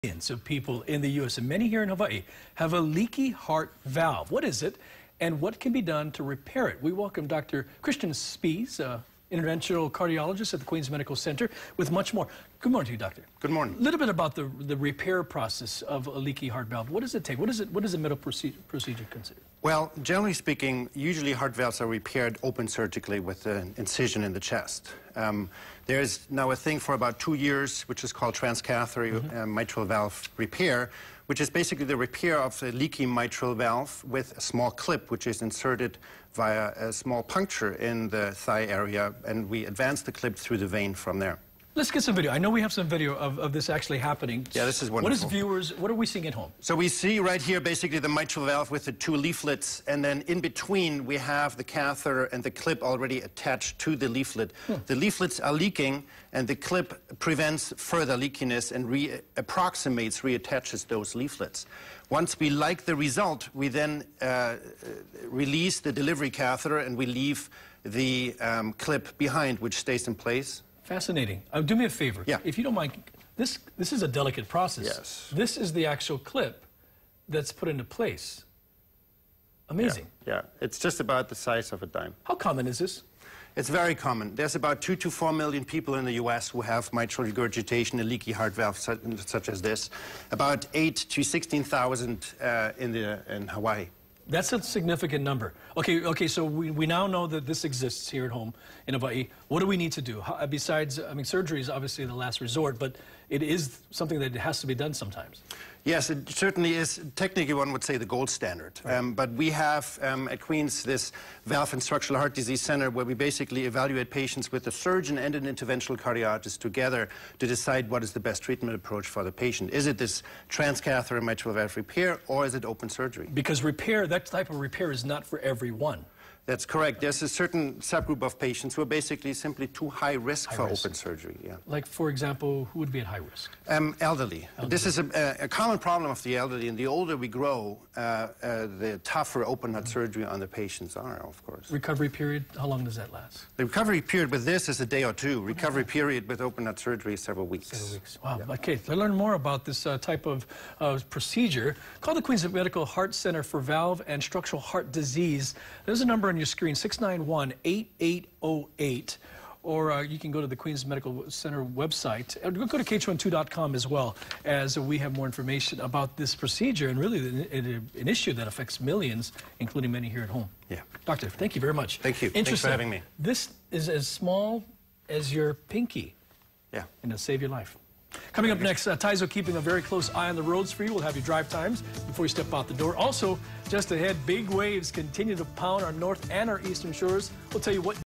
Millions of people in the U.S. and many here in Hawaii have a leaky heart valve. What is it, and what can be done to repair it? We welcome Dr. Christian Spies, interventional cardiologist at the Queens Medical Center, with much more. Good morning to you, doctor. Good morning. A little bit about the repair process of a leaky heart valve. What does it take? What is a medical procedure considered? Well, generally speaking, usually heart valves are repaired open surgically with an incision in the chest. There's now a thing for about 2 years, which is called transcatheter mitral valve repair, which is basically the repair of a leaky mitral valve with a small clip, which is inserted via a small puncture in the thigh area, and we advance the clip through the vein from there. Let's get some video. I know we have some video of this actually happening. Yeah, this is wonderful. What are we seeing at home? So we see right here basically the mitral valve with the two leaflets, and then in between we have the catheter and the clip already attached to the leaflet. The leaflets are leaking, and the clip prevents further leakiness and reattaches those leaflets. Once we like the result, we then release the delivery catheter and we leave the clip behind, which stays in place. Fascinating. Do me a favor. Yeah. If you don't mind, this is a delicate process. Yes. This is the actual clip that's put into place. Amazing. Yeah, it's just about the size of a dime. How common is this? It's very common. There's about 2 to 4 million people in the U.S. who have mitral regurgitation, a leaky heart valve such as this. About 8 to 16,000 in Hawaii. That's a significant number. Okay, so we now know that this exists here at home in Hawaii. What do we need to do? Besides, I mean, surgery is obviously the last resort, but it is something that has to be done sometimes. Yes, it certainly is. Technically, one would say the gold standard. Right. But we have at Queens this Valve and Structural Heart Disease Center where we basically evaluate patients with a surgeon and an interventional cardiologist together to decide what is the best treatment approach for the patient. Is it this transcatheter mitral valve repair, or is it open surgery? Because that type of repair is not for everyone. That's correct. There's a certain subgroup of patients who are basically simply too high risk for open surgery. Yeah. Like, for example, who would be at high risk? Elderly. This is a common problem of the elderly, and the older we grow, the tougher open heart surgery on the patients are, of course. Recovery period, how long does that last? The recovery period with this is a day or two. Recovery period with open heart surgery is several weeks. Several weeks. Wow. Yeah. Okay, to learn more about this type of procedure, call the Queens Medical Heart Center for Valve and Structural Heart Disease. There's a number on your screen, 691-8808, or you can go to the Queens Medical Center website. Go to KHON2.com as well, as we have more information about this procedure and really an issue that affects millions, including many here at home. Yeah. Doctor, thank you very much. Thank you. Thanks for having me. This is as small as your pinky. Yeah. And it'll save your life. Coming up next, Taizo keeping a very close eye on the roads for you. We'll have your drive times before you step out the door. Also, just ahead, big waves continue to pound our north and our eastern shores. We'll tell you what